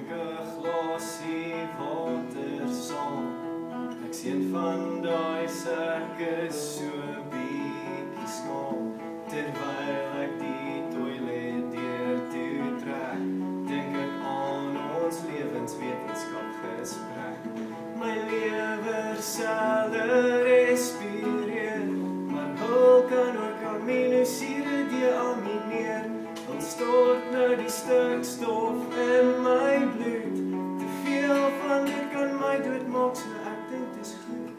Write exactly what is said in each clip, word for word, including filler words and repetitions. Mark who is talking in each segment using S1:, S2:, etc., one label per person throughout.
S1: drink 'n glasie water saam. Ek sien van daai sulke so bietjie skaam. Terwyl ek die toilet deur toe trek, dink ek aan ons lewenswetenskap gesprek. My lewer selle respireer, maar hul kan ook aminosure deamineer. Hul stort nou die stikstof in my bloed. Te veel van dit kan my doodmaak, so ek dink dis goed.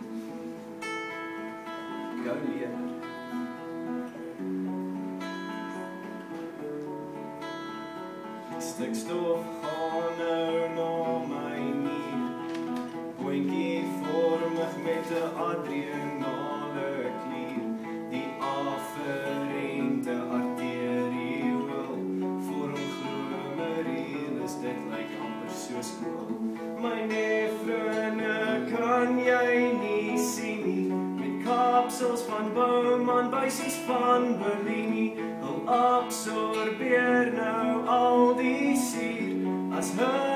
S1: Gou leer. Stikstof gaan nou na my nier. Boontjievormig met 'n adrenale klier. Die afferente arteriool vorm glomerulus, dit lyk amper soos kool. My nefrone kan jy nie sien nie, met kapsels van Bowman, buisies van Bellini. Hul absorbeer nou al die suur, as hulle